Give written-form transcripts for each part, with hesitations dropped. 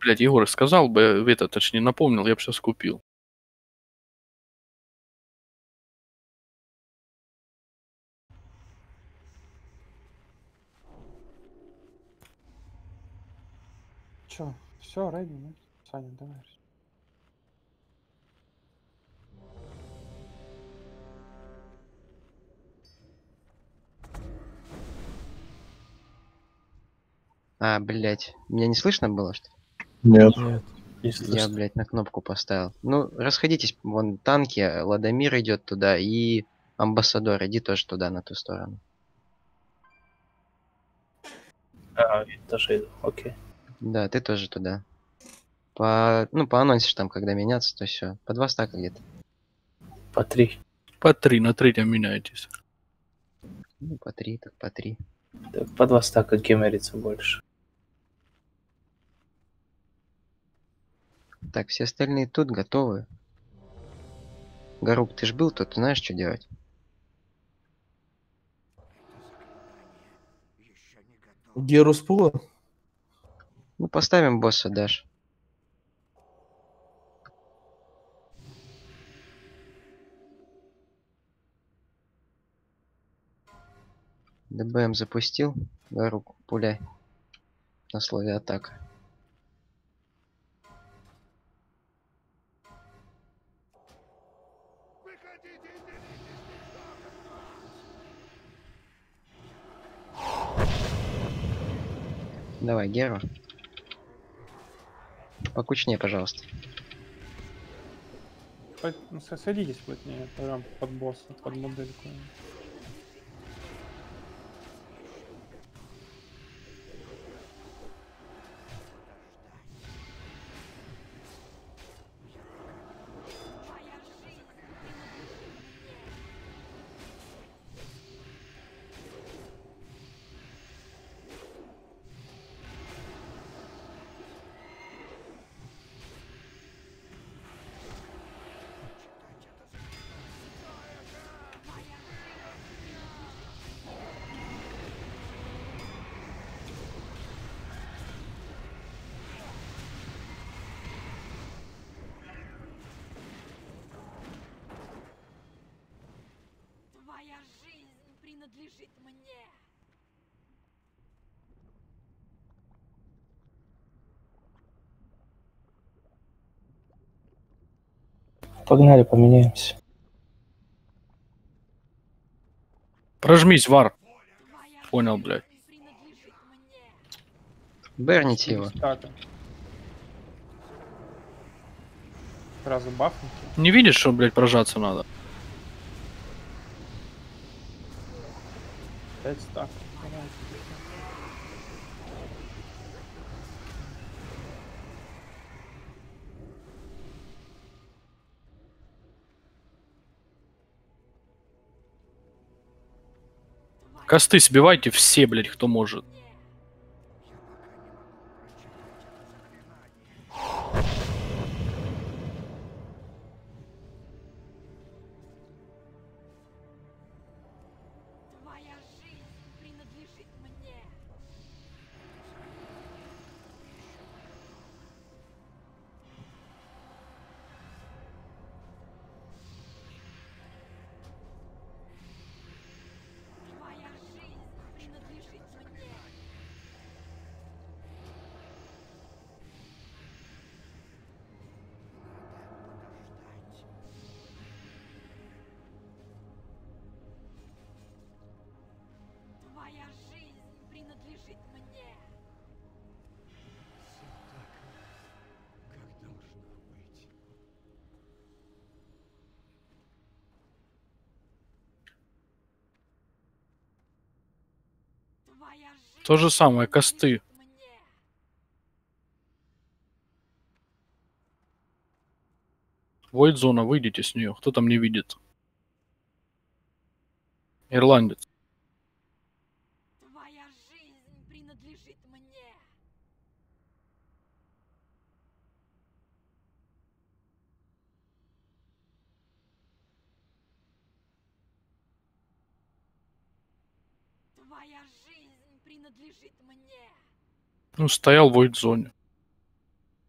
Блядь, Егор, сказал бы, это, точнее, напомнил, я бы сейчас купил. Чё, все, ready, нет? Саня, давай. Блять, меня не слышно было, что ли? Нет. Нет, не Я, слышно. блядь, на кнопку поставил. Ну, расходитесь, вон танки, Ладомир идет туда, и Амбассадор, иди тоже туда, на ту сторону. Я тоже иду, окей. Да, ты тоже туда. По анонсе, там, когда меняться, то все. По 2 стака где-то. По 3. По 3, на 3 меняетесь. Ну, по 3, так по 3. Так, по 2 стака геморится больше. Так, все остальные тут готовы. Гарук, ты ж был тут, ты знаешь, что делать? Геру с пула? Ну, поставим босса, Даш. ДБМ запустил. Гарук, пуляй. На слове атака. Давай, Геру. Покучнее, пожалуйста. Ну, садитесь плотнее, прям под босса, под модельку. Твоя жизнь принадлежит мне. Погнали, поменяемся. Прожмись, Вар. Понял, блядь. Принадлежит мне. Берните его. Стака. Сразу бафнуть. Не видишь, что, блядь, прожаться надо? 5 стаков. Давай. Косты сбивайте все, блядь, кто может. Твоя жизнь принадлежит мне. Твоя жизнь принадлежит мне. Твоя жизнь принадлежит мне. Твоя жизнь То же самое, косты. принадлежит мне. Войд зона, выйдите с нее. Кто там не видит? Ирландец. Твоя жизнь принадлежит мне. Твоя жизнь принадлежит мне. Ну, стоял в войд зоне.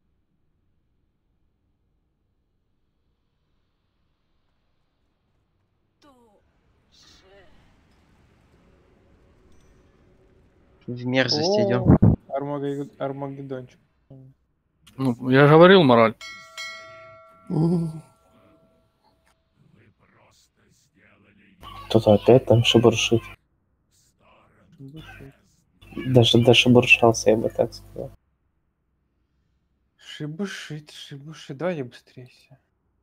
В мерзость идем. Армагеддончик. Ну, я говорил, мораль. Кто-то опять там шебуршит. Даже дошебуршался, я бы так сказал. Шибушит. Давай я быстрее все.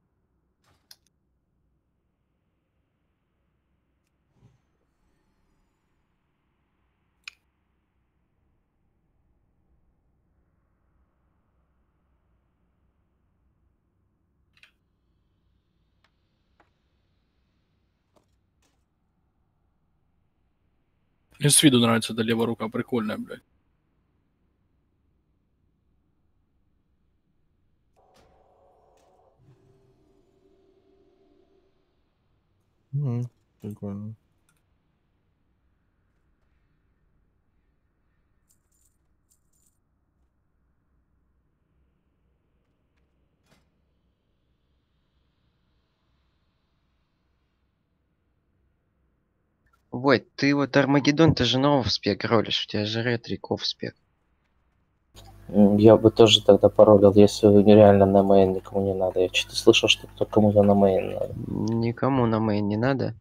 Мне с виду нравится эта левая рука, прикольная, блядь. Прикольно. Войт, ты вот Армагеддон, ты же нового в спек ролишь, у тебя же ретриков в спек. Я бы тоже тогда паролил, если нереально на мейн никому не надо. Я что-то слышал, что кто кому-то на мейн надо. Никому на мейн не надо.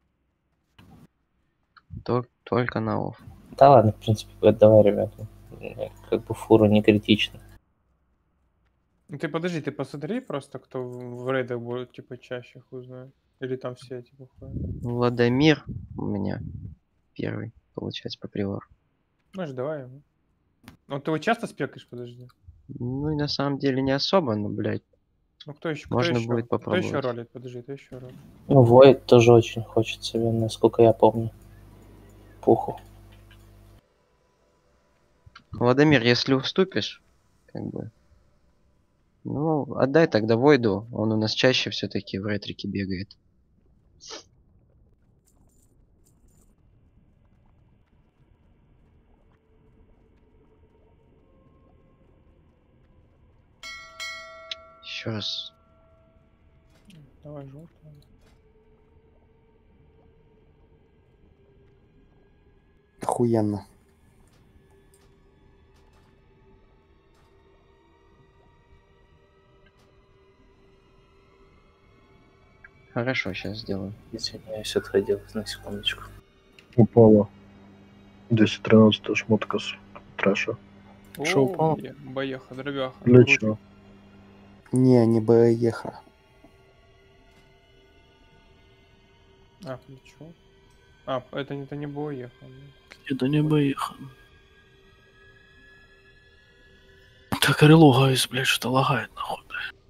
Только на офф. Да ладно, в принципе, давай, ребята. Как бы фура не критична. Ну ты подожди, ты посмотри просто, кто в рейдах будет, типа, чаще хуй знает. Или там все, типа, ходят. Владимир у меня первый, получается, по приору. Ну ж, давай ему. Ну ты его часто спекаешь, подожди. Ну и на самом деле не особо, но, блядь, Ну кто еще? можно будет Кто еще попробовать. ролит? Подожди, кто еще ролит? Ну, Void тоже очень хочет себе, насколько я помню. Пуху. Владимир, если уступишь, как бы, ну, отдай тогда Войду, он у нас чаще все-таки в ретрике бегает. Еще раз. Давай желтый. Охуенно. Хорошо, сейчас сделаю. Извиняюсь, отходил на секундочку. Упала. 10-13 шмотка с трэша. Шо упало? Боеха, дорогаха. Для Круче. чего? Не Бееха. А, плечо. А, это не боеха. Это не боеха. Так, релогаюсь, блядь, что лагает, нахуй.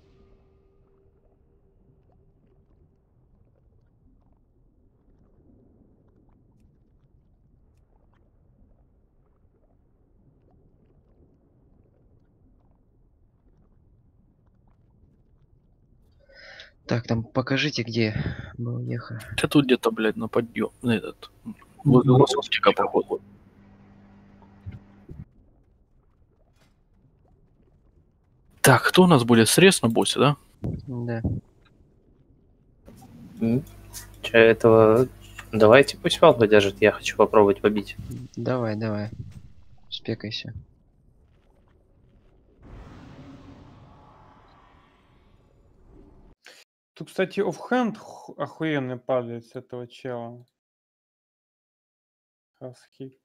Так, там покажите, где Боеха. Я тут где-то, блядь, на подъем, на этот, возле лоскутика, походу. Так, кто у нас будет? Срез на боссе, да? Да. Че, этого... Давайте пусть Вал подержит, я хочу попробовать побить. Давай. Спекайся. Тут, кстати, оффхенд охуенный падает с этого чела. Хаски.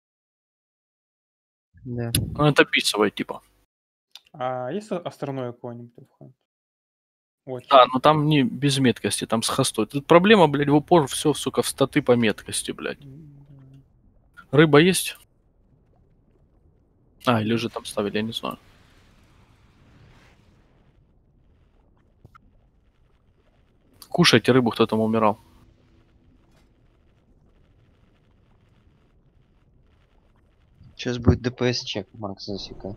Да. Ну, это писовая, типа. А есть островной какой-нибудь оффхенд? Очень. Да, но там не без меткости, там с хостой. Тут проблема, блядь, в упор все, сука, в статы по меткости, блядь. Рыба есть? А, или уже там ставили, я не знаю. Кушайте рыбу, кто там умирал. Сейчас будет ДПС чек, Макс, засекай.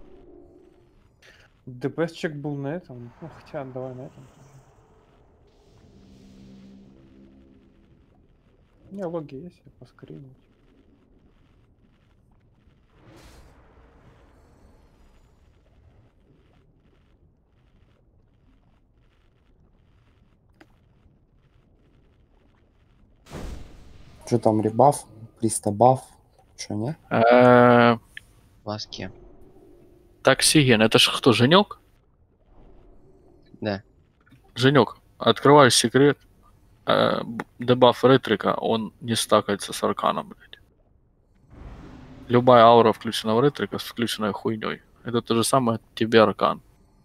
ДПС чек был на этом. Ну, хотя, давай на этом. У меня логи есть, я поскринить. Что там, ребаф? Пристабаф? Что, не? Ласки. Токсиген, это ж кто, Женек? Да. Женек, открываю секрет. Дебаф ретрика, он не стакается с арканом, блядь. Любая аура включена в ретрика с включенной хуйней. Это то же самое тебе аркан.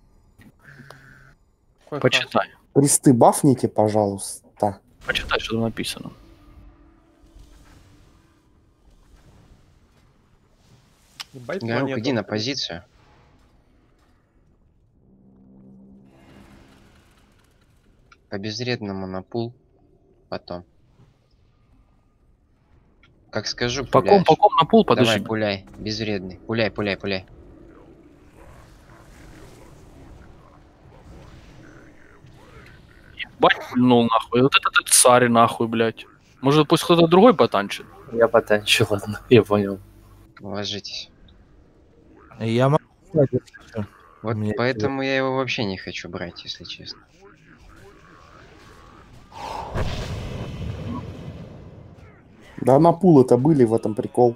Какой Почитай. Присты бафните, пожалуйста. Почитай, что там написано. Ебать, Гарук, планета. иди на позицию. По безвредному на пул. Потом. Как скажу, По пуляешь. ком на пул, подожди. Давай, пуляй. Безвредный. Пуляй, пуляй, пуляй. Бать пульнул нахуй. Вот этот царь нахуй, блядь. Может, пусть кто-то другой потанчит? Я потанчил, ладно, я понял. Ложитесь. Я могу сказать, если чё. Вот Мне поэтому я его вообще не хочу брать, если честно. Да на пулы-то были, в этом прикол.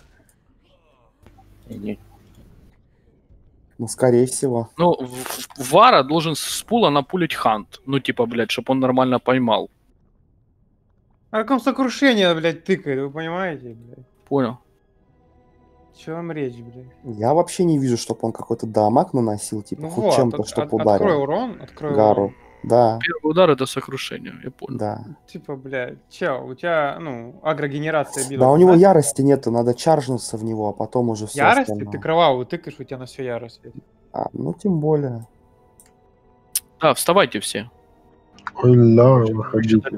Не- Ну, скорее всего. Ну, Вара должен с пула напулить хант. Ну, типа, блядь, чтобы он нормально поймал. А каком сокрушение, блядь, тыкает, вы понимаете, блядь? Понял? Чё вам речь, блядь? Я вообще не вижу, чтобы он какой-то дамаг наносил, типа, Ну хоть вот, чем-то, чтобы открой ударил. урон, открой Гару. урон. Да, Первый удар это сокрушение, я понял. да. Типа, блядь, чё, у тебя, ну, агрогенерация билда. Да, у него да? ярости нету, надо чаржнуться в него, а потом уже все Ярости? остальное. Ты кровавую тыкаешь, у тебя на все ярость. А, ну, тем более. Да, вставайте все. Ой, ля, выходите.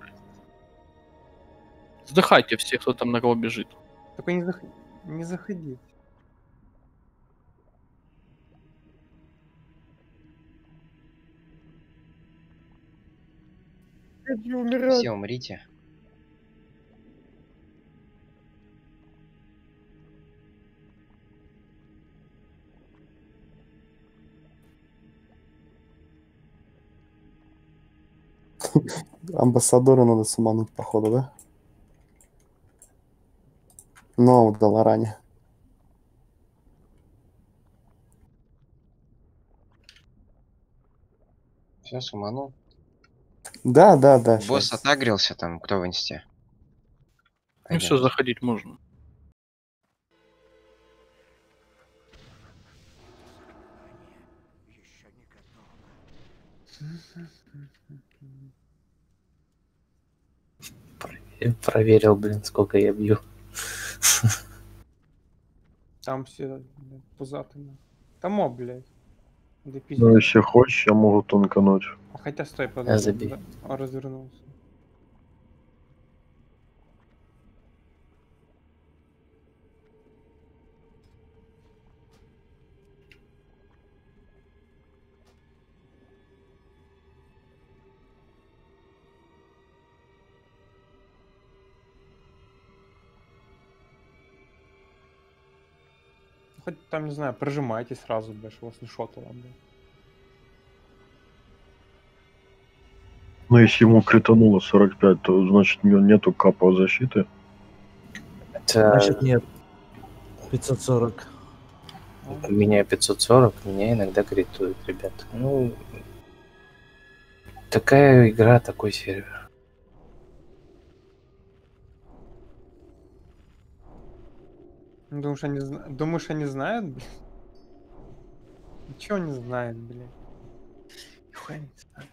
Вздыхайте все, кто там на кого бежит. Только не заходи. Хочу умирать. Все, умрите. Амбассадора надо сумануть, походу, да? Но в Долоране. Все, суманул. Да, Босс щас. отагрился там, кто в инсте? Ну все, заходить можно. Проверил, блин, сколько я бью. Там все, блядь, пузатые. Там моб, блядь. Да Ну, пиздец. если хочешь, я могу тонкануть. А хотя стой, подожди. забей. Да, он развернулся. Хоть там, не знаю, прожимайте сразу, блядь, чтобы вас не шотало, блядь. Ну, если ему критануло 45, то значит у него нету капа защиты. Это Значит, нет. 540. у меня 540, меня иногда критует, ребят. Ну, такая игра, такой сервер. Думаешь, они знают, блядь? Ничего не знают, блядь. Нихуя не знают.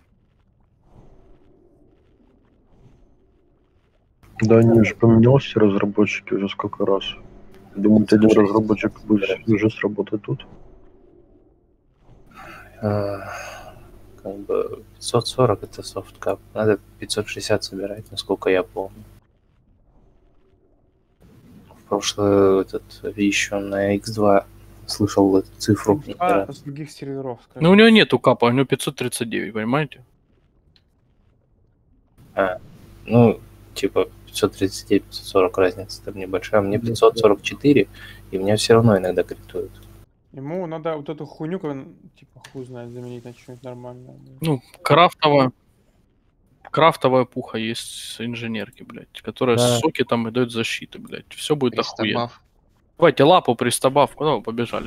Да, они же поменялся, разработчики, уже сколько раз. Думаете, один разработчик будет уже сработать тут? Как бы 540 это софткап. Надо 560 собирать, насколько я помню. В прошлый еще на X2 слышал эту цифру. не раз. С других серверов, скажем. Ну у него нету капа, у него 539, понимаете? Ну, типа 539, 540 разница там небольшая. Мне 544, и меня все равно иногда критуют. Ему надо вот эту хуйню, типа, хуй знает, заменить на что-нибудь нормальное. блядь. Ну, крафтово. крафтовая пуха есть с инженерки, блядь, которая Да. с соки там и дает защиты, блядь. Все будет охуенно. Пристабав. Давайте лапу пристабав, куда вы побежали?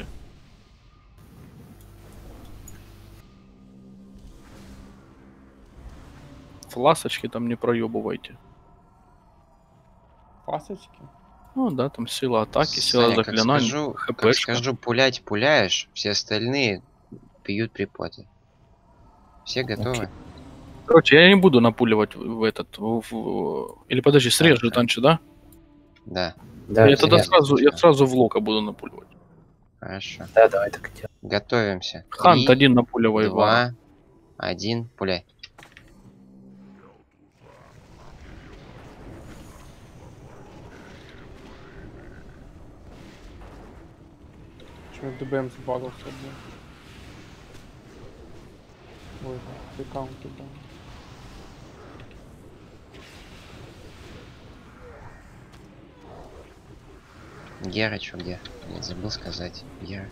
Фласочки там не проебывайте. Пасочки. Ну да, там сила атаки, сила Саня, заклинаний, как хпшка. скажу пулять, пуляешь, все остальные пьют при поте. Все готовы? Короче, я не буду напуливать в этот... Или подожди, срежь же Ага. раньше, да? Да, Да, Я тогда срезал я сначала. сразу в лока буду напуливать. Хорошо. да, давай так и делаем. Готовимся. Хант 3, один напуливай вара. 2, 1, пуляй. Почему ДБМ забагался, блин. Ой, да, аккаунты, да. Гера, чё где? Я забыл сказать. Гера.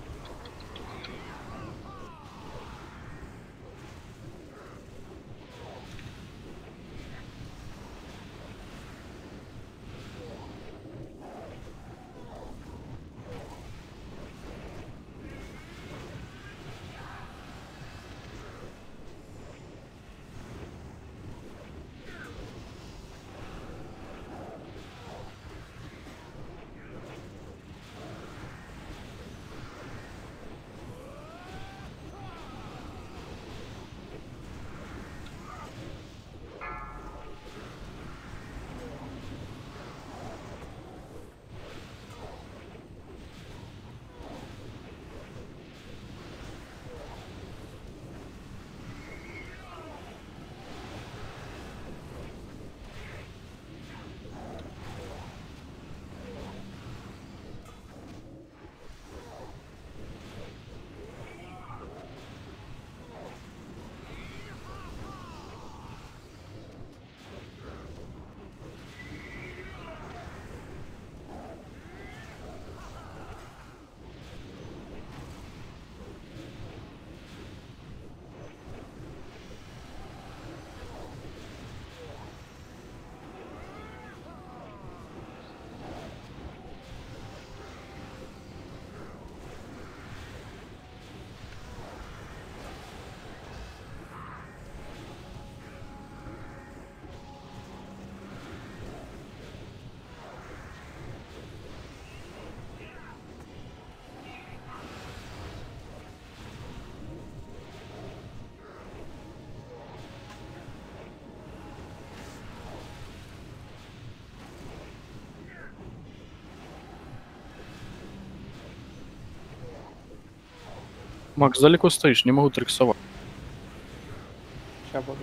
Макс, далеко стоишь, не могу триксовать. Сейчас буду.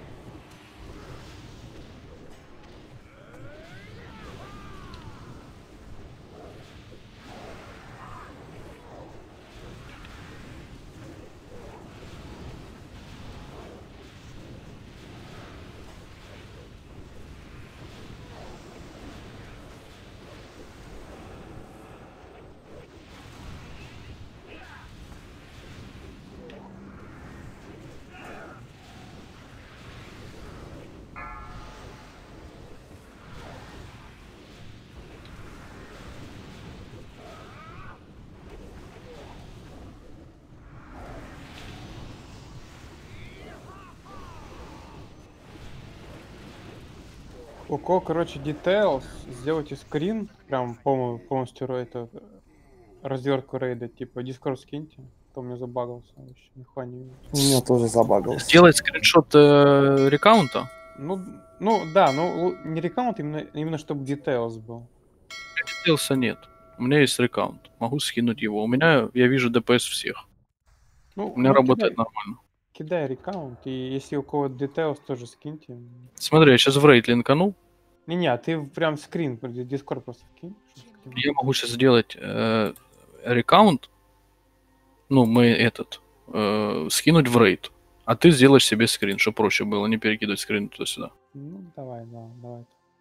У кого, короче, details, сделайте скрин, прям полностью это развертку рейда, типа Discord скиньте, то у меня забагался вообще, нихуя не видно. У меня тоже забагался. Сделать скриншот рекаунта. Ну да, не рекаунт, именно чтобы details был. Делся нет. У меня есть рекаунт. Могу скинуть его. У меня, я вижу ДПС всех. Ну, У меня работает нормально. Кидай рекаунт, и если у кого details, тоже скиньте. Смотри, я сейчас в рейд линканул. Не-не, а ты прям скрин, Discord просто вкинь. Я могу сейчас сделать рекаунт. Ну, мы скинуть в рейд. А ты сделаешь себе скрин, чтобы проще было, не перекидывать скрин туда-сюда. Ну, давай, да, давай.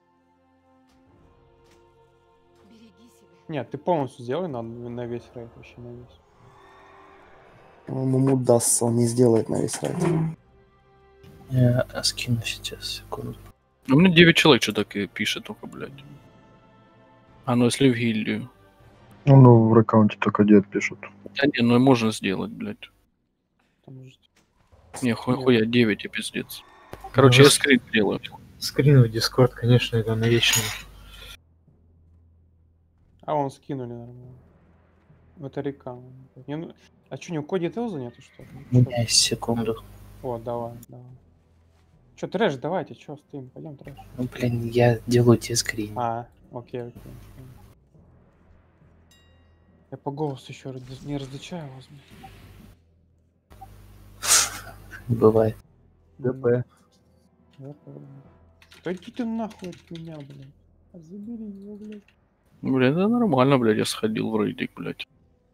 Береги себя. Нет, ты полностью сделай на весь рейд, вообще на весь. Ему удастся, он не сделает на весь райд. Я скину сейчас, секунду. У меня 9 человек что-то пишет только, блядь. А ну если в гильдию. Ну, в аккаунте только дед пишут. Да не, ну можно сделать, блядь. Там же- Не, хуя 9 и пиздец. Короче, я скрин делаю. Скрин в Discord, конечно, это навечно. А, он скинули нормально. Это река. Не, ну... А что, ни у Коди Телза нету, что ли? У меня есть секунду. О, давай. Че, трэш, давайте, че, стоим, пойдем трэш. Ну, блин, я делаю тебе скрин. А, окей. Я по голосу еще не различаю вас. Бывает. ДП. Да иди ты нахуй от меня, блядь. Забери его, блядь. Блядь, это нормально, блядь, я сходил в рейдик, блядь.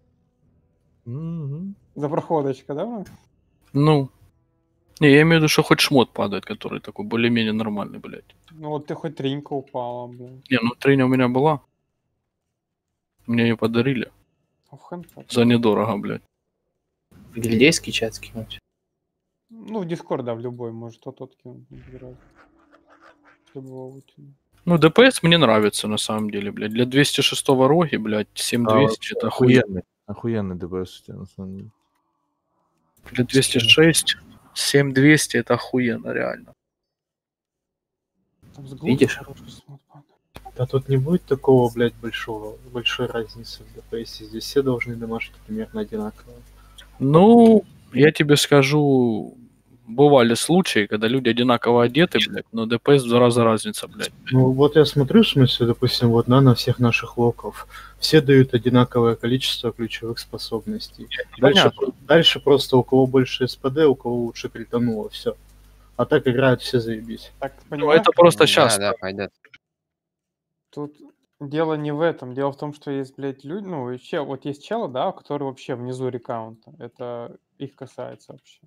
Мгм. За проходочка, да? Бро? Ну. Не, я имею в виду, что хоть шмот падает, который такой более-менее нормальный, блядь. Ну вот ты хоть тринька упала, блядь. Не, ну треня у меня была. Мне ее подарили. А в хэндпад? За недорого, блядь. В гильдейский чат скинуть. Ну, в Discord, да, в любой, может, тот кинуть, не разбираюсь. С любого вытяну. Ну, ДПС мне нравится, на самом деле, блядь. Для 206 роги, блядь, 7200 это охуенно. Охуенный. Охуенный ДПС у тебя, на самом деле. Для 206 7200 это охуенно, реально. Там с Видишь? хороший смотпад. Да тут не будет такого, блядь, большой разницы в ДПС. Здесь все должны домашки примерно одинаковые. Ну, я тебе скажу, бывали случаи, когда люди одинаково одеты, блядь, но ДПС в 2 раза разница, блядь. Ну вот я смотрю, в смысле, допустим, вот на всех наших локов. Все дают одинаковое количество ключевых способностей. Дальше просто у кого больше СПД, у кого лучше критануло, все. А так играют все заебись. Так, Ну, понимаешь? это просто сейчас. Да, пойдет. Тут дело не в этом. Дело в том, что есть, блядь, люди, ну, и вот есть челы, да, которые вообще внизу рекаунта. Это их касается вообще.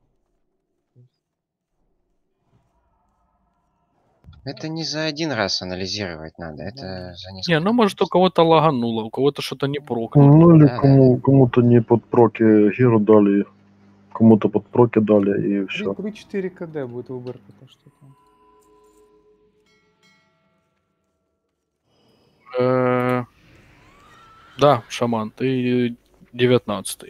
Это не за один раз анализировать надо, это за несколько. Не, ну может у кого-то лагануло, у кого-то что-то не прокнуло. Ну или Да, кому-то не под проки гиру дали, кому-то под проки дали и все. 3-4 КД будет выборка, то что там. Да, шаман, ты 19-й.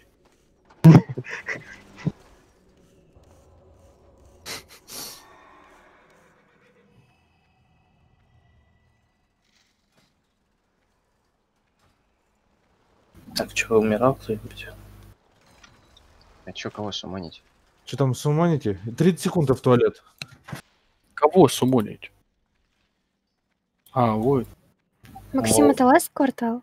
Так, что, умирал кто-нибудь? А чё, кого суманить? Что там, суманите? 30 секунд в туалет. Кого сумонить? А, вот. Максим, это last квартал?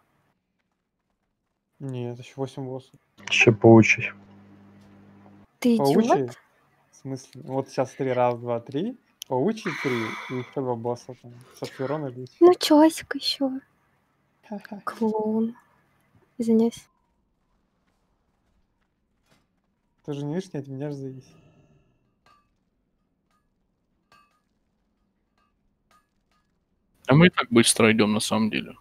Нет, еще 8 боссов. Ще паучий. Ты Паучий? идиот? В смысле? Вот сейчас 3, раз, два, 3. Паучий 3 и еще 2 босса там. Сапфирон или... Ну, часик еще. Клоун. Извиняюсь. Ты же не видишь, не от меня же зависит. А мы и так быстро идем на самом деле.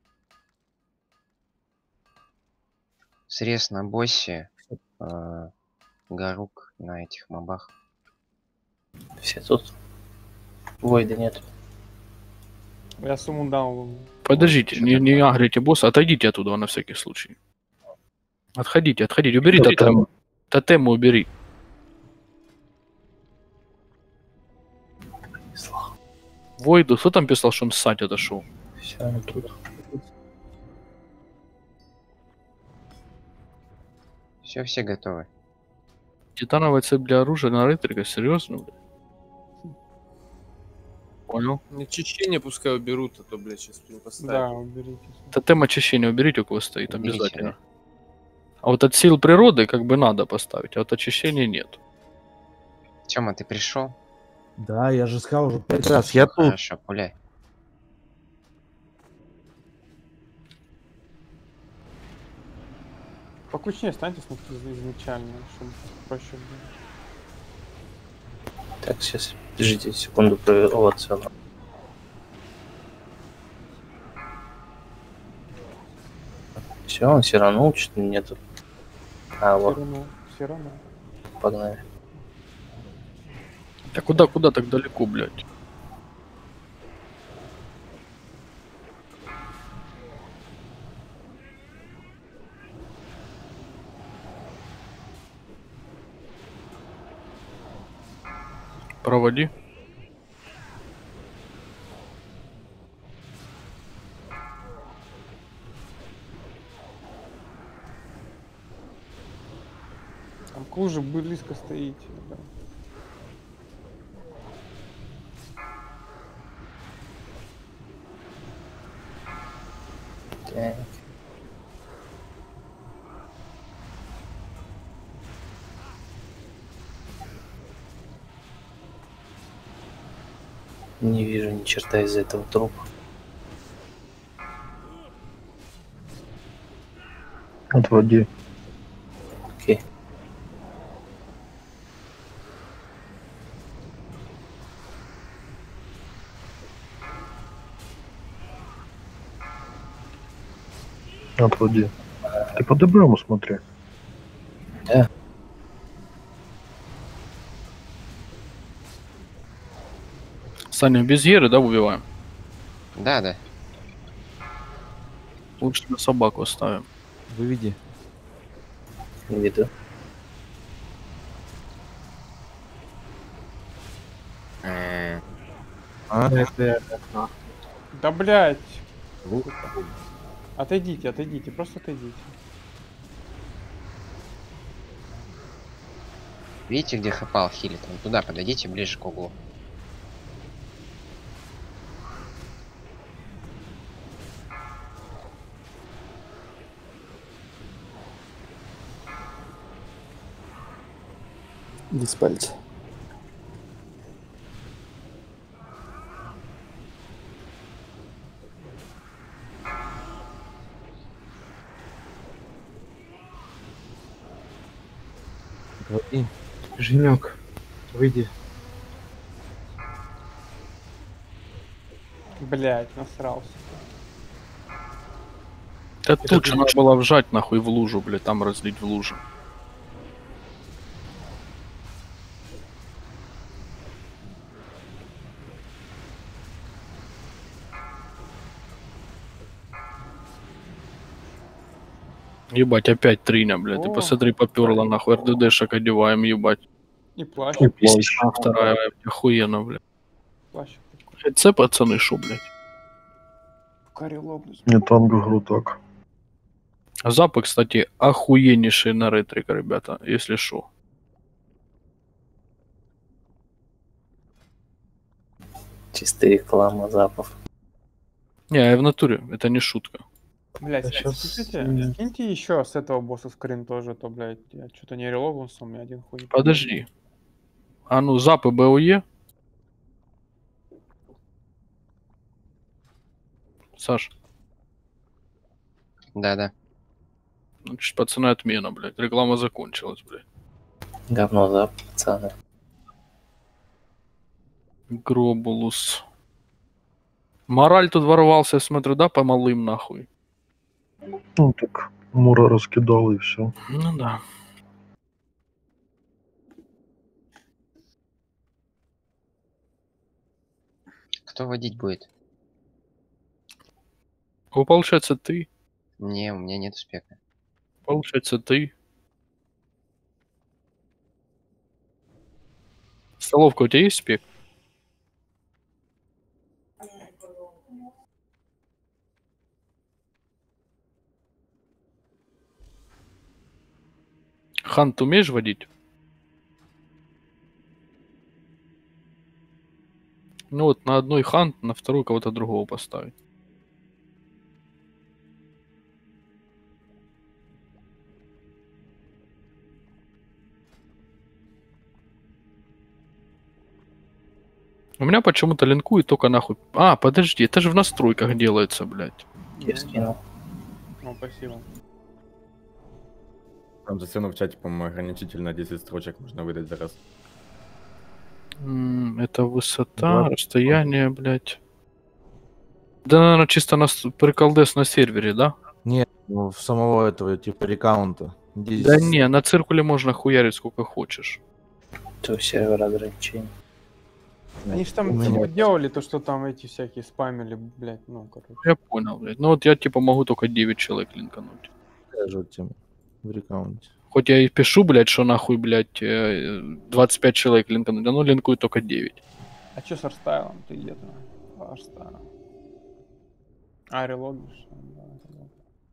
Срез на боссе, Гарук на этих мобах. Все тут. Войда нет. Я сумму дал. Подождите, не агрите босса, отойдите оттуда на всякий случай. Отходите, убери тотем. Тотемы убери. Войду, кто там писал, что он ссать отошел? Все, они тут. Все готовы. Титановая цепь для оружия на рейтерга, серьезно? Блядь? Понял. Очищение пускай уберут, а то, блядь, сейчас Да, поставят. уберите. Тотем очищения уберите, у кого стоит, Уберите, обязательно. А вот от сил природы как бы надо поставить, а от очищения нет. Тёма, ты пришел? Да, я же сказал уже 5 раз. Я тут. Хорошо, пуляй. Покучнее станьте изначально, чтобы проще было. Так, сейчас, подождите секунду, проверю. Вот, все. Все, он все равно учит, нету. А, вот, Все равно. погнали. А куда так далеко, блядь? Проводи. Там к луже близко стоите, да. Так. Не вижу ни черта из этого трупа. Отводи. Окей. Отводи. Ты по ДБ смотри. Да. Саня, без Еры, да, убиваем? Да, да. Лучше на собаку оставим. Выведи. Виду. А? Да блять. Отойдите, отойдите, просто отойдите. Видите, где Хапал хилит? Вон туда подойдите, ближе к углу. Диспельте. Отводи. Женек, выйди. Блять, насрался. Да тут же надо было вжать нахуй в лужу, блядь, там разлить в лужу. Ебать, опять триня, блядь. Ты О. посмотри, попёрла нахуй. РДДшек одеваем, ебать. И плащ. И плащ. А вторая, охуенно, блядь. Плащ такой. Это пацаны, шо, блядь. Карелобный. Не танго грутак. Запы, кстати, охуеннейшие на ретрика, ребята, если шо. Чистая реклама запов. Не, в натуре, это не шутка. Блять, Сейчас, скиньте еще с этого босса скрин тоже, то, блять, я что-то не релогнулся, у меня один хуй. Подожди. А ну, запы БОЕ. Саш, Да-да. значит, пацаны, отмена, блядь. Реклама закончилась, блядь. Говно зап, пацаны. Гробулус. Мораль тут ворвался, я смотрю, да, по малым нахуй. Ну так, Мура раскидал и все. Ну да. Кто водить будет? Ну, получается, ты. Не, у меня нет успеха. Получается, ты. Столовка, у тебя есть спек? Хан, ты умеешь водить? Ну вот на одной хан, на вторую кого-то другого поставить. У меня почему-то линкует только нахуй. А, подожди, это же в настройках делается, блядь. Я скинул. Ну, спасибо. Там за стену в чате, по-моему, ограничитель на 10 строчек можно выдать за раз. Это высота, расстояние, блядь. Да, наверное, чисто приколдес на сервере, да? Нет, ну, в самого этого типа рекаунта. Да не, на циркуле можно хуярить сколько хочешь. Это у сервера ограничений. Они ж там У меня типа нет. делали то, что там эти всякие спамили, блядь, ну, короче. Я понял, блядь. Ну вот я типа могу только 9 человек линкануть. Скажу тебе в рекаунте. Хоть я и пишу, блядь, что нахуй, блядь, 25 человек линкануть, но линкую только 9. А чё с арстайлом? Ты где-то? Арстайл. А, релогишь? Да, релог.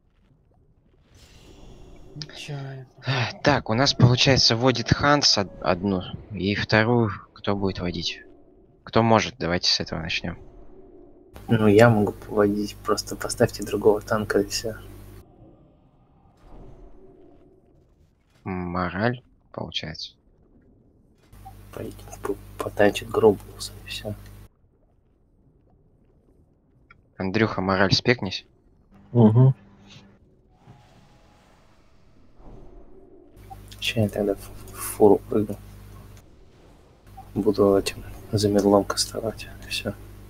Нечаянно. Так, у нас получается вводит Ханс одну, и вторую кто будет водить? Кто может? Давайте с этого начнем. Ну, я могу поводить, просто поставьте другого танка и все. Мораль, получается. Потанчит Гробулуса и все. Андрюха, мораль спекнись. Угу. Че я тогда в фуру прыгну? Буду этим за медлом кастовать. Все.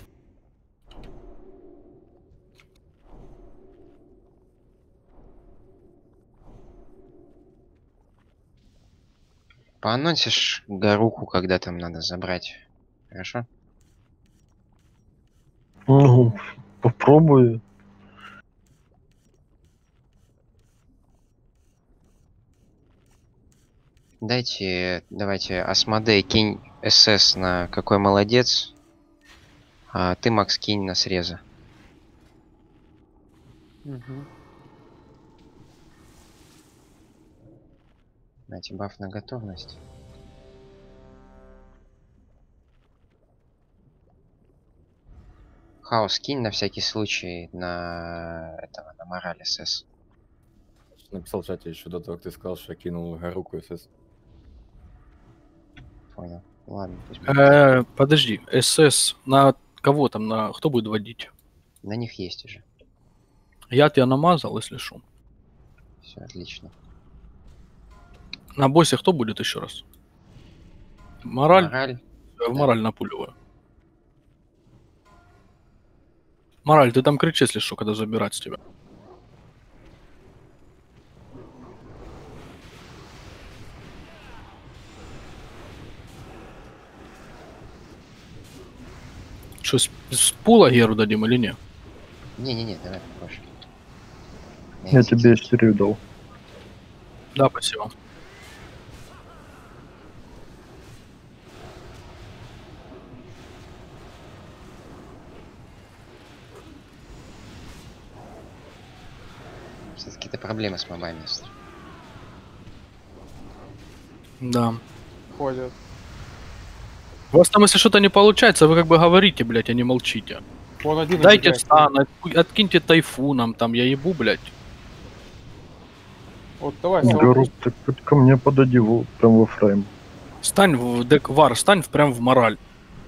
Поанонсишь Гаруху, когда там надо забрать. Хорошо? Ну, попробую. Давайте, Асмодей, кинь СС на какой молодец. А ты, Макс, кинь на среза. Угу. Дайте баф на готовность. Хаос, кинь на всякий случай на этого, на мораль СС. Написал в чате еще до того, как ты сказал, что я кинул Гаруку СС. Понял. Ладно, пусть будет. Подожди, СС на кого там, на кто будет водить? На них есть уже. Я тебя намазал, если шо. Все отлично. На боссе кто будет еще раз? Мораль? Мораль. Я в мораль напуливаю. Мораль, ты там кричи, если что, когда забирать с тебя. Что, с пула Геру дадим или нет? Не-не-не, давай попозже. Я тебе истерию дал. Да, спасибо. Все-таки это проблема с мобами. Да. Ходят. У вас там, если что-то не получается, вы как бы говорите, блядь, а не молчите. Вон один Дайте убегает. стан, откиньте тайфуном, там, я ебу, блядь. Вот давай, Гарук, так хоть ко мне подойди прям во фрейм. Стань в деквар, стань прям в мораль.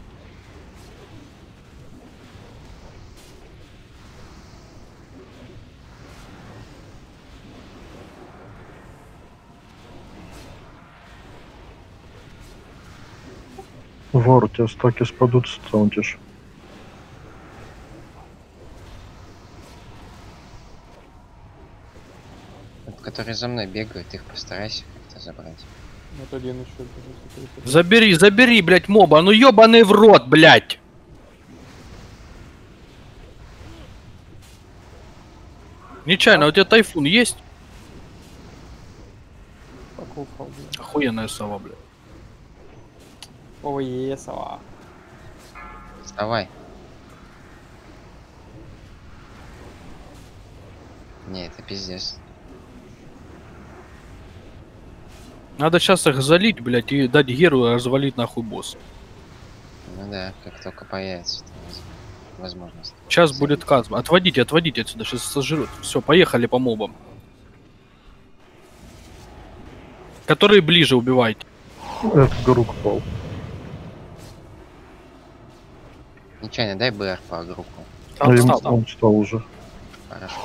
Вор, у тебя стаки спадут, саунтишь. Которые за мной бегают, их постарайся как-то забрать. Вот один еще бежит. Забери, блядь, моба, ну ёбаный в рот, блядь. Нечаянно, у тебя тайфун есть? Покупал, блядь. Охуенная сова, блядь. Ой, сова. Вставай. Не, это пиздец. Надо сейчас их залить, блядь, и дать Геру развалить нахуй босс. Ну да, как только появится возможность. Сейчас будет казм. Отводите отсюда, сейчас сожрут. Все, поехали по мобам. Которые ближе убивайте. Это Гарук пал. Нечаянно, дай БР по группу. Он встал уже. Хорошо.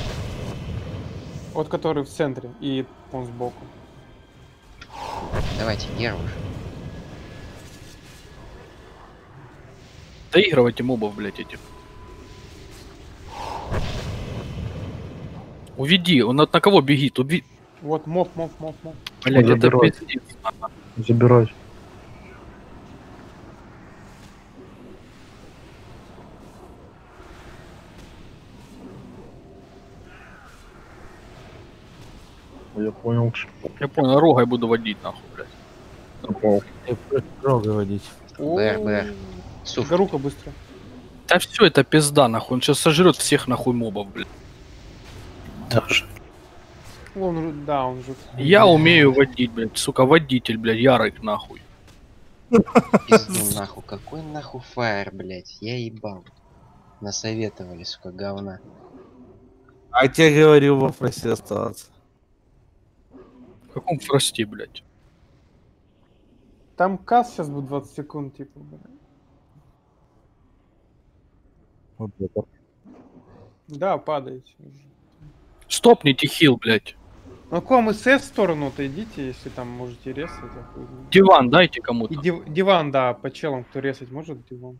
Вот который в центре, и он сбоку. Давайте, Геру уже. Доигрывайте мобов, блядь, этих. Уведи, он на кого бегит? Вот моб. Блядь, это Забирай. пиздец. Забирай. Понял. Я понял, рогой буду водить нахуй, блядь. Попал. Рога водить. БР. Суф. Гарука быстро. Да все это пизда нахуй, он сейчас сожрет всех нахуй мобов, блядь. Тоже. Да, он же... Я умею водить, блядь, сука, водитель, блядь, ярый нахуй. Пизду нахуй. Какой нахуй фаер, блядь? Я ебал. Насоветовали, сука, говна. А тебе говорил во фрасе оставаться. В каком фросте, блядь? Там касс сейчас будет 20 секунд, типа, блядь. Вот это. Да, падаете уже. Стопните хил, блядь. Ну, к вам СС в сторону-то идите, если там можете резать. Диван дайте кому-то. И диван, да, по челам, кто резать может, диван.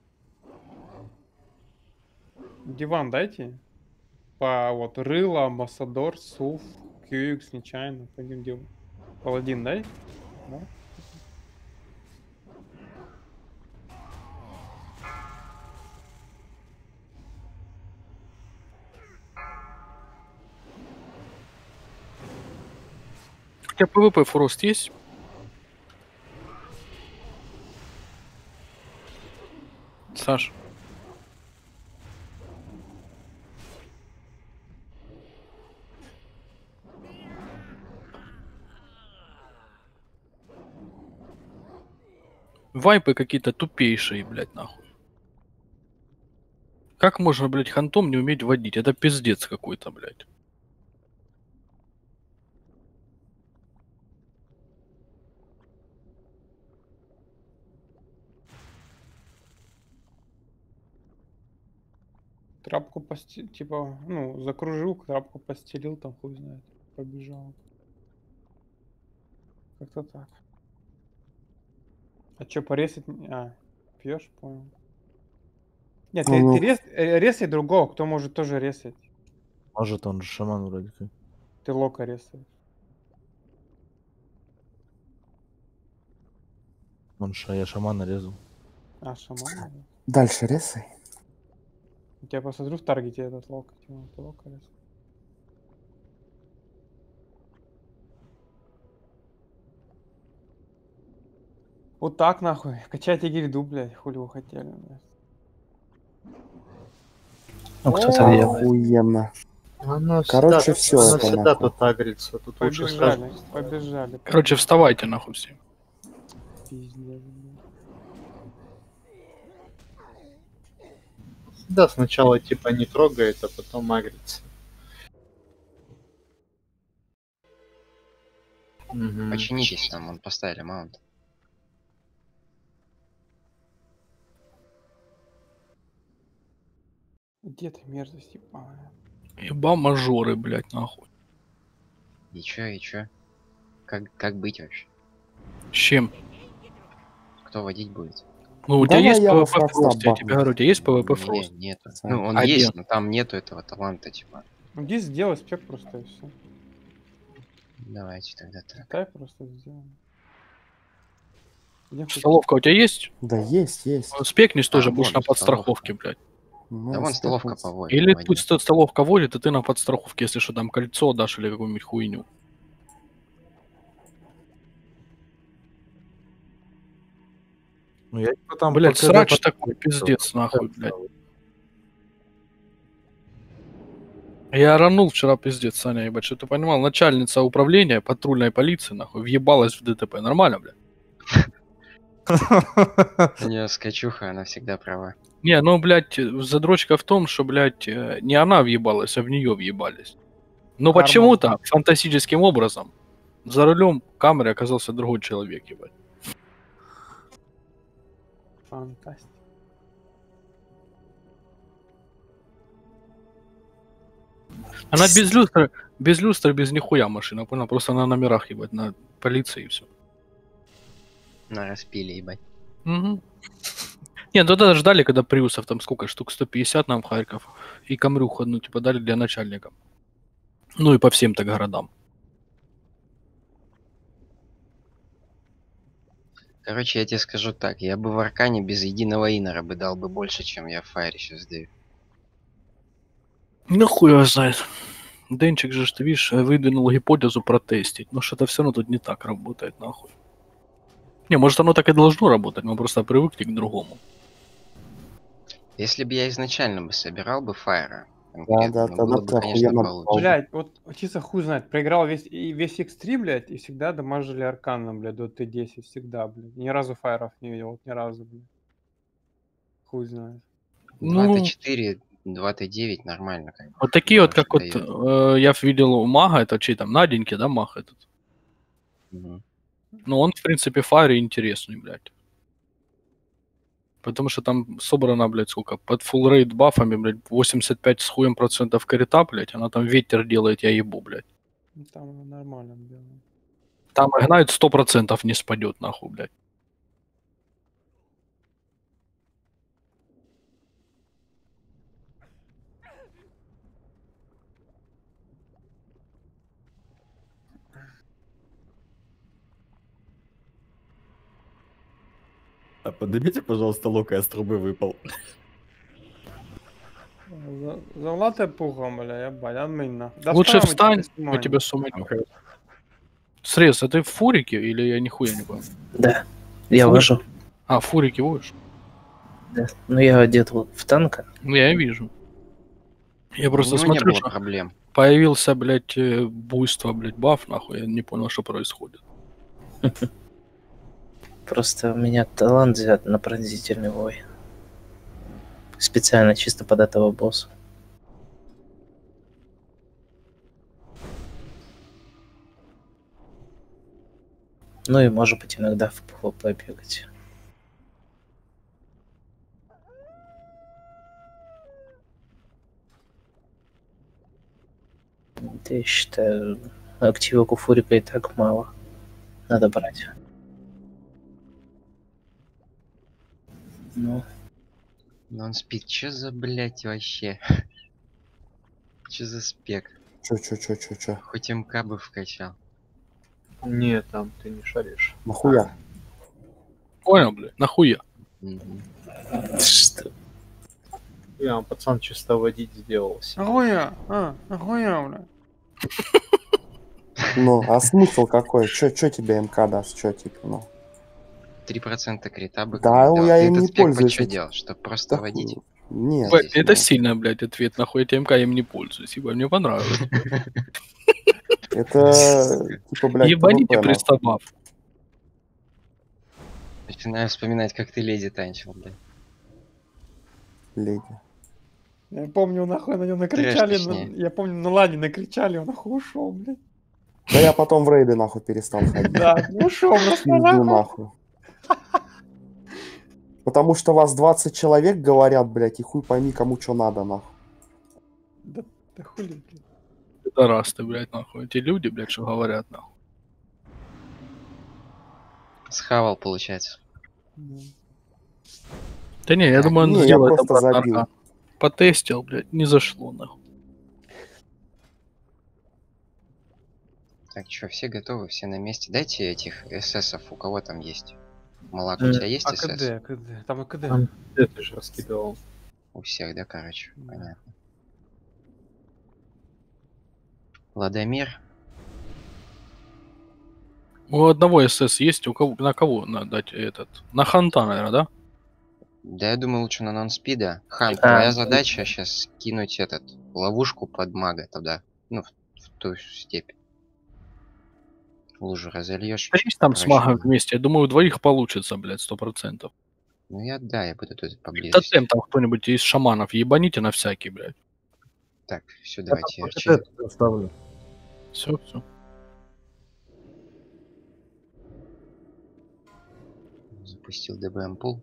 Диван дайте. По вот Рыла, Амбассадор, Суф, QX, нечаянно. Пойдем диван. Паладин дай. Да? У тебя ПВП фрост есть? Саш. Вайпы какие-то тупейшие, блядь, нахуй. Как можно, блядь, хантом не уметь водить? Это пиздец какой-то, блядь. Трапку постелил, типа, ну, закружил, трапку постелил, там хуй знает. Побежал. Как-то так. А чё, порезать? А, пьешь, понял. Нет, ты резай другого, кто может тоже резать. Может, он же шаман вроде как. Ты лока резаешь. Я шамана резал. А, шаман? Дальше резай. Я посмотрю в таргете этот лок. Ты лока резаешь. Вот так нахуй. Качайте гильду, блядь, хули вы хотели, блядь. Ну, кто-то делает. Охуенно. Она Короче, все она это всегда нахуй. тут агрится. Тут лучше сразу. Побежали. Короче, вставайте нахуй все. Пиздец, блядь. Да, сначала типа не трогает, а потом агрится. Мгм. Починитесь там, он поставили маунт. Где ты мерзость ебаная? Еба мажоры, блядь, нахуй. И чё? Как быть вообще? С чем? Кто водить будет? Ну, у тебя Давай есть я во ПВП фроста фрост, я бахну. тебе говорю, у тебя есть ПВП фрост? Нету. Ну, он Один. есть, но там нету этого таланта, типа. Ну, здесь сделай спек просто и все. Давайте тогда так. Дай просто сделаем. Столовка у тебя есть? Да есть. Спекнись тоже, А, будешь вон на подстраховке, блядь. Ну, Да вон столовка спекнуться. поводит. Или водит. пусть столовка водит, и ты на подстраховке, если что, там кольцо дашь или какую-нибудь хуйню. Ну, я типа там... Блядь, пока срач запад- такой, пиздец, нахуй, блядь. Я оранул вчера, пиздец, Саня, ебать, что ты понимал, начальница управления патрульной полиции, нахуй, въебалась в ДТП. Нормально, блядь? У нее скачуха, она всегда права. Не, ну, блядь, задрочка в том, что, блядь, не она въебалась, а в нее въебались. Но Карма. почему-то фантастическим образом за рулем камеры оказался другой человек, ебать. Фантастика. Она без люстры, без нихуя машина, понял? Просто на номерах, ебать, на полиции и все. На распиле, ебать. Угу. Не, ну тогда ждали, когда приусов там сколько штук, 150 нам в Харьков, и Камрюху одну, типа, дали для начальника. Ну и по всем так городам. Короче, я тебе скажу так, я бы в Аркане без единого инора бы дал бы больше, чем я в Файре сейчас даю. Ну хуй его знает. Денчик же, ты видишь, выдвинул гипотезу протестить. Но что-то все равно тут не так работает, нахуй. Не, может оно так и должно работать, мы просто привыкли к другому. Если бы я изначально бы собирал бы Файра, Да, ну, тогда было бы, ты конечно, охуенно получше. попал. Блядь, вот чисто хуй знает. Проиграл весь X3, блядь, и всегда дамажили арканом, блядь, до Т10. Всегда, блядь. Ни разу файров не видел, вот ни разу, блядь. Хуй знает. Ну, 2Т4, 2Т9 нормально. Как бы. вот такие вот, Что как вот даёт. я видел у мага, это чей там, Наденьки, да, маг этот? Мгм. Ну, он, в принципе, фаре интересный, блядь. Потому что там собрано, блядь, сколько? Под full рейд бафами, блядь, 85 с хуем процентов карита, блядь. Она там ветер делает, я ебу, блядь. Ну, там оно нормально делает. Там Игнайт 100% не спадет, нахуй, блядь. А поднимите, пожалуйста, лук, я с трубы выпал. Завлате пухом, бля, ебать, админ. Лучше встань, мы тебе сумму. Срез, а ты в фурике или я нихуя не понял? Да, я Фурик? вожу. А, в фурике водишь? Да. Ну я одет вот в танка. Ну, я и вижу. Я просто У него не смотрю, было что проблем. появился, блядь, буйство, блядь, баф, нахуй. Я не понял, что происходит. Просто у меня талант взят на пронзительный вой. Специально чисто под этого босса. Ну и может быть иногда в PvP бегать. Да я считаю, активок у Фурика и так мало. Надо брать. Ну, Нонспид, чё за, блядь, вообще? Чё за спек? Чё? Хоть МК бы вкачал. Не, там ты не шаришь. Нахуя? Понял, блядь, нахуя? Мгм. что? Я, пацан, чисто водить сделался. Нахуя? Нахуя, бля? Ну, а смысл какой? Чё тебе МК даст? Чё, типа, ну? 3% крита бы Да, кому дал. я Ты им этот не спек под пользуюсь. чё делал? Чтоб просто Да водить? хуй. Нет. Блядь, это ну. сильно, блядь, ответ, нахуй. Я ТМК им не пользуюсь, ебать, мне понравилось. Это, типа, блядь, Ебаните ПВП, нахуй. приставав. Начинаю вспоминать, как ты леди танчил, блядь. Леди. Я помню, нахуй на него Трэш, накричали. точнее. Я помню, на лане накричали, он нахуй ушел, блядь. Да я потом в рейды, нахуй, перестал ходить. Да, ушел просто Пизду, нахуй. нахуй. Потому что вас 20 человек говорят, блядь, и хуй пойми, кому что надо, нахуй. Да хули, блядь. Это раз ты, блядь, нахуй. Эти люди, блядь, что говорят, нахуй. Схавал, получается. Да не, я думаю, он Не, я сделает просто обратно забил. аркан. Потестил, блядь, не зашло, нахуй. Так, чё, все готовы, все на месте? Дайте этих ССов, у кого там есть? Малак, у тебя есть СС? КД. Там и КД. Там ты же раскидывал. У всех, да, короче? Да. Понятно. Ладомир. У одного СС есть, у кого, на кого надо дать этот? На Ханта, наверное, да? Да, я думаю, лучше на нонспида. Хан, А, твоя задача сейчас кинуть этот ловушку под мага туда. Ну, в ту степь. Лужу разольешь. Да есть там с короче, магом вместе. Я думаю, у двоих получится, блядь, 100%. Ну я буду тут поблизости. Тотем там кто-нибудь из шаманов ебаните на всякий, блядь. Так, все, давайте Вот РЧ. это оставлю. Все. Запустил ДБМ пул.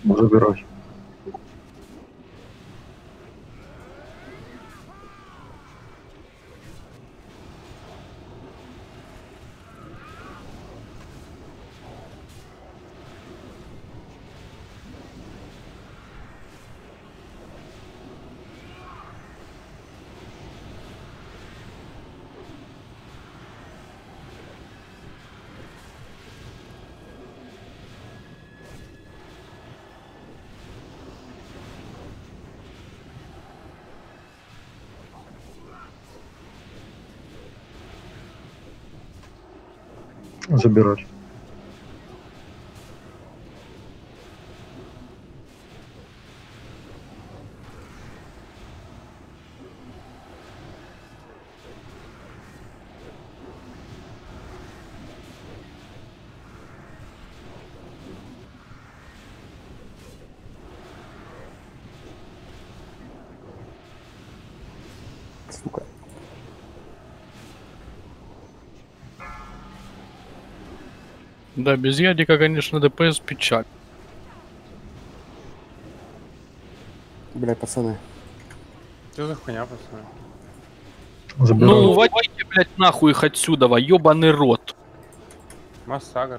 Забирай. Забирать. Сука. Да, без ядика, конечно, ДПС печаль. Бля, пацаны. Что за хуйня, пацаны? Забирай. Ну, уводите, блядь, нахуй их отсюда, ёбаный рот. Массагр.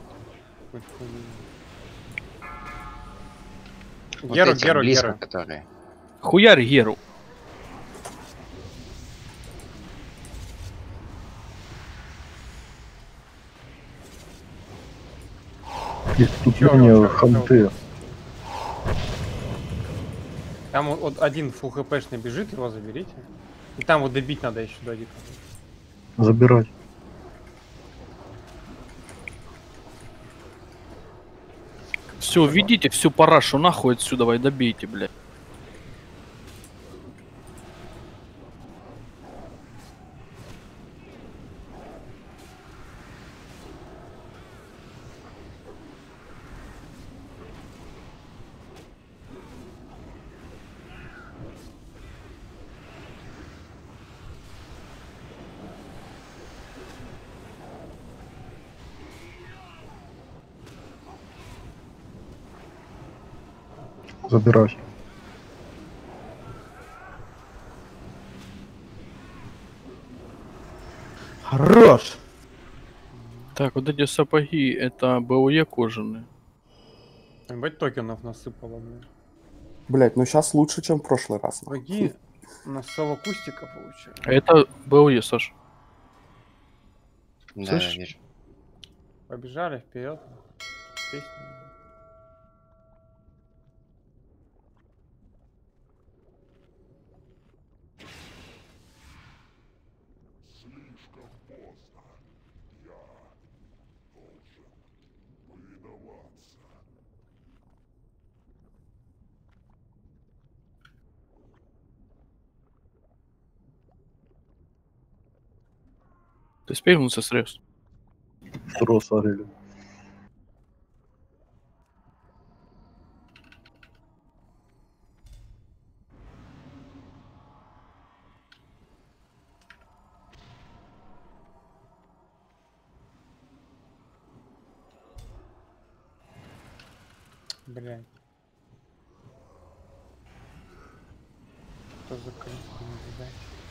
Вот Геру, эти Геру, близко, Геру. которые. Хуярь Геру. Преступление ханты. Там вот один фул хпшный бежит, его заберите. И там вот добить надо еще до дика. Забирай. Все, ведите всю парашу нахуй отсюда, и добейте, блядь. Забирай. Хорош! Так, вот эти сапоги, это БУЕ кожаные. Ебать токенов насыпало, блин. Блять, ну сейчас лучше, чем в прошлый раз. нахуй. Враги на совокустика получают. Это БУЕ, Саш. Да, Слышишь? вижу. Побежали вперед. Песню. Ты спрыгнулся срез. Трос орели. Блядь. Что за колесо, блядь?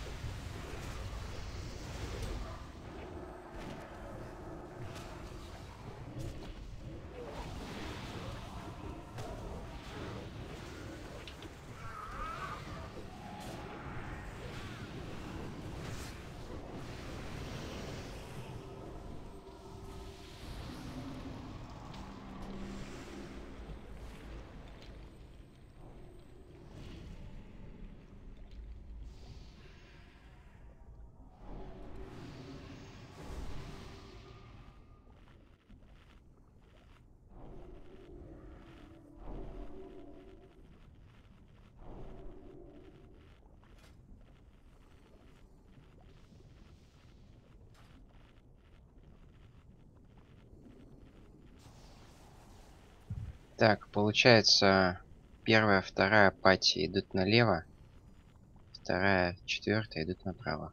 Так, получается, первая, вторая пати идут налево, вторая, четвертая идут направо.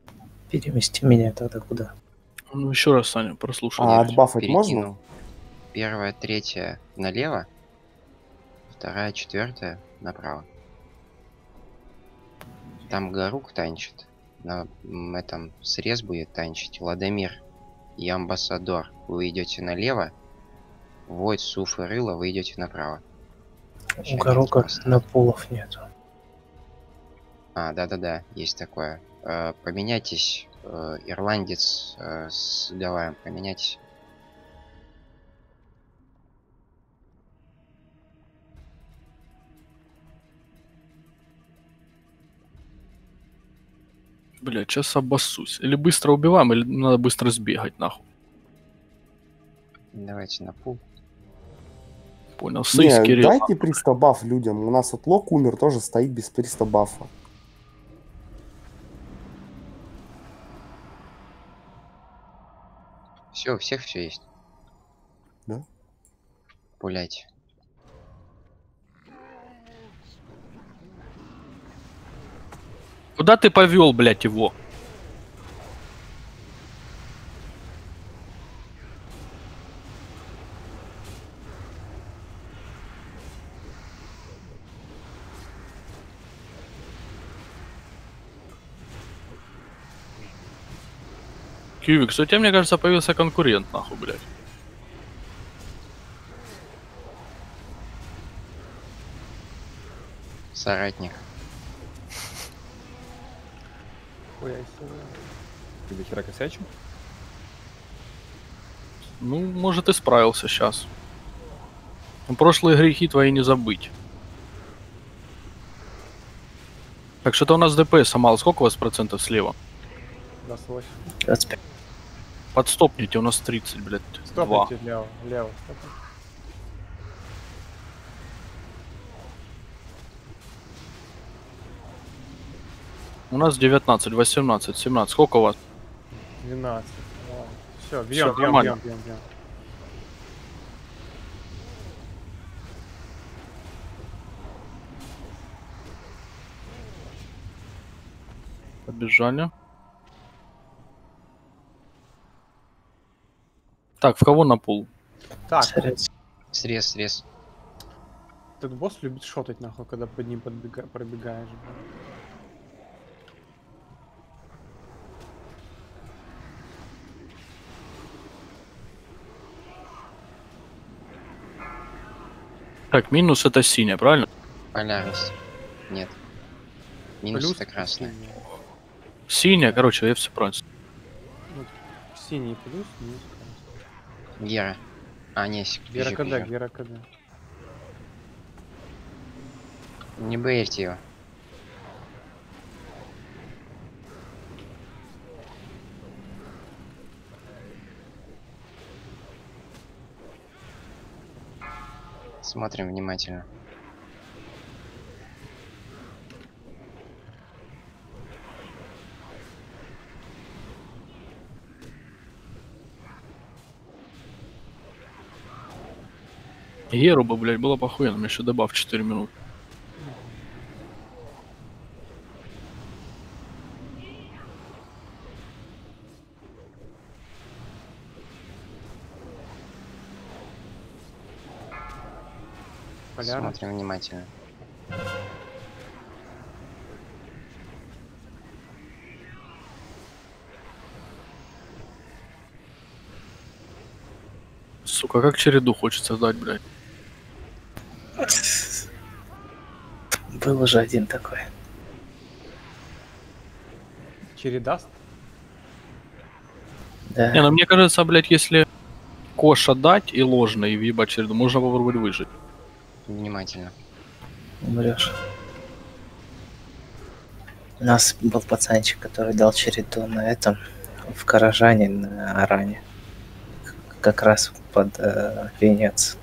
Перемести меня тогда куда? Ну еще раз, Саня, прослушай. А отбафать можно? Перекинул. первая, третья налево, вторая, четвертая направо. Там Гарук танчит. На этом срез будет танчить Владимир и Амбассадор. Вы идете налево. Войд, Суф и Рыло, вы идете направо. У Гарука на полов нету. А, да-да-да, есть такое. Поменяйтесь, ирландец с Гавайем, поменяйтесь. Блядь, сейчас обоссусь. Или быстро убиваем, или надо быстро сбегать, нахуй. Давайте на пул. Понял, Не, сысь, Кирилл. дайте 300 баф людям. У нас вот Лок умер, тоже стоит без 300 бафа. Все, у всех все есть. Да? Пуляйте. Куда ты повел, блядь, его? Кьювик, что у тебя, мне кажется, появился конкурент, нахуй, блядь. Соратник. Ты до хера косячил? Ну, может, и справился сейчас. Прошлые грехи твои не забыть. Так, что-то у нас ДПС мало. Сколько у вас процентов слева? 28. 25. Подстопните, у нас 30, блядь. 2. Стопните лево, лево. Стопните. У нас 19, 18, 17. Сколько у вас? 12. Все, Всё бьем, бьем, нормально. бьем, бьем, бьем. Побежали. Так, в кого на пул? Так, Срез, срез. этот босс любит шотать, нахуй, когда под ним пробегаешь. блин. Так, минус это синяя, правильно? Полярность. Нет. Минус Плюс это красная. синий. Синяя, короче, я все правильно. Ну, синий плюс, минус красный. Гера. А, не, Гера пизжу, КД, пизжу. Гера КД. Не бейте его. Смотрим внимательно. Геру бы, блядь, было похуенно, мне еще добав 4 минуты. Полярность. Смотрим внимательно. Сука, как череду хочется дать, блядь. Был уже один такой. Чередаст? Да. Не, ну мне кажется, блядь, если коша дать и ложно, и въебать череду, можно попробовать выжить. Внимательно. Умрешь. У нас был пацанчик, который дал череду на этом, в Каражане, на Аране. Как раз под венец.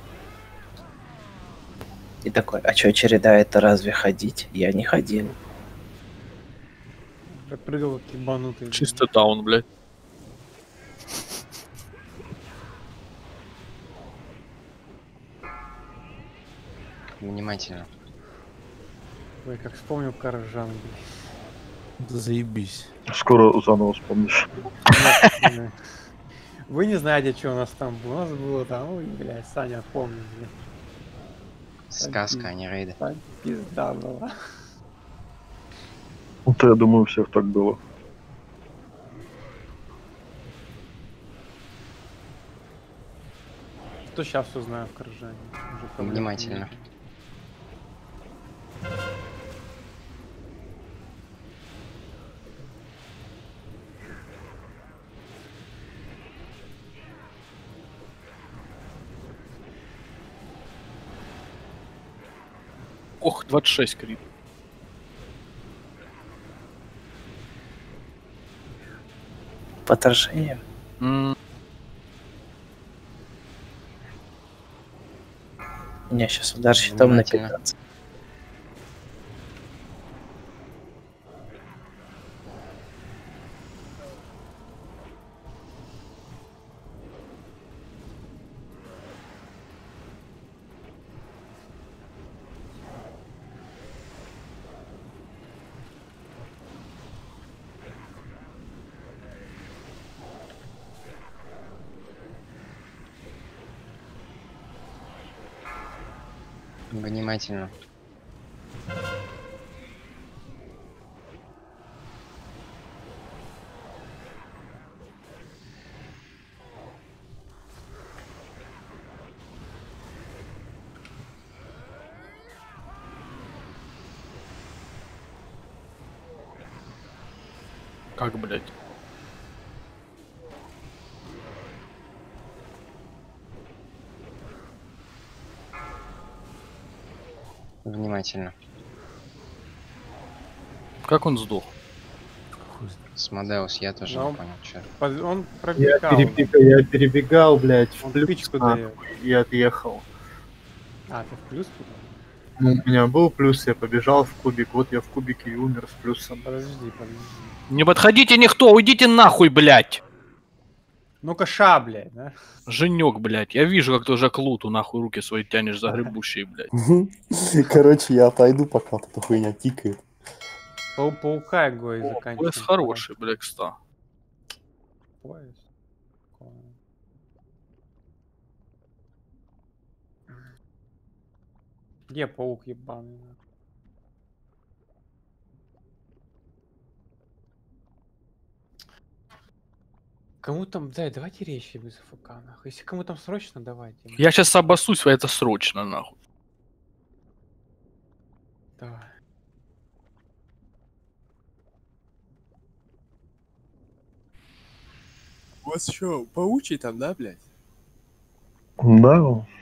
И такой, а чё, череда это разве ходить? Я не ходил. Прыгал как ебанутый. Чисто даун, блядь. Внимательно. Ой, как вспомнил Каражан, блин. Да заебись. Скоро заново вспомнишь. Нет, Вы не знаете, что у нас там было. У нас было там, ой, блядь, Саня помнит, блядь. Сказка, а не рейды. Там пизда была. Вот я думаю, у всех так было. Что сейчас узнаю в Коржане? Уже проблем Внимательно. нет. Ох, 26 крит. По отражениям. М, У меня сейчас удар щитом на Внимательно. 15. Внимательно. Как, блядь? Внимательно. Как он сдох? Смодеус, я тоже Но не понял, что. Он Я пробегал. я перебегал, блядь, в Он плюс спичку нахуй, дает. и отъехал. А, ты в плюс туда? Ну, у меня был плюс, я побежал в кубик, вот я в кубике и умер с плюсом. Подожди. Не подходите никто, уйдите нахуй, блядь! Ну-ка, ша, блядь, да? Женек, блядь. Я вижу, как ты уже к луту нахуй руки свои тянешь за гребущие, блядь. Короче, я отойду, пока вот эта хуйня тикает. Паука его и заканчиваем. Пояс хороший, блядь, кста. Пояс. Где паук ебаный? Кому там, да, давайте речи без АФК, нахуй. Если кому там срочно, давайте. Я сейчас обоссусь, это срочно, нахуй. Давай. У вас что, паучий там, да, блядь? Да,